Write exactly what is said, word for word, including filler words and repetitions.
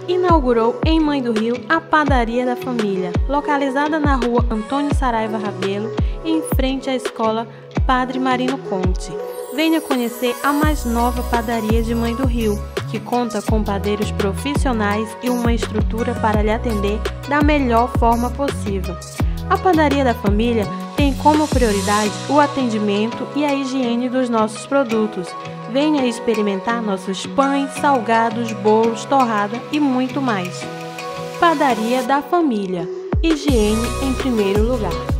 inaugurou em Mãe do Rio a Padaria da Família, localizada na rua Antônio Saraiva Rabelo, em frente à escola Padre Marino Conte. Venha conhecer a mais nova padaria de Mãe do Rio, que conta com padeiros profissionais e uma estrutura para lhe atender da melhor forma possível. A Padaria da Família tem como prioridade o atendimento e a higiene dos nossos produtos. Venha experimentar nossos pães, salgados, bolos, torrada e muito mais. Padaria da Família. Higiene em primeiro lugar.